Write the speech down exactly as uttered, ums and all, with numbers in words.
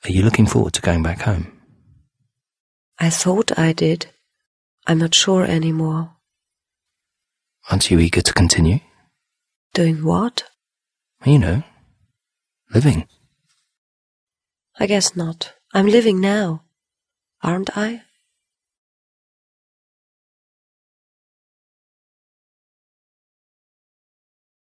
Are you looking forward to going back home? I thought I did. I'm not sure anymore. Aren't you eager to continue? Doing what? You know, living. I guess not. I'm living now, aren't I?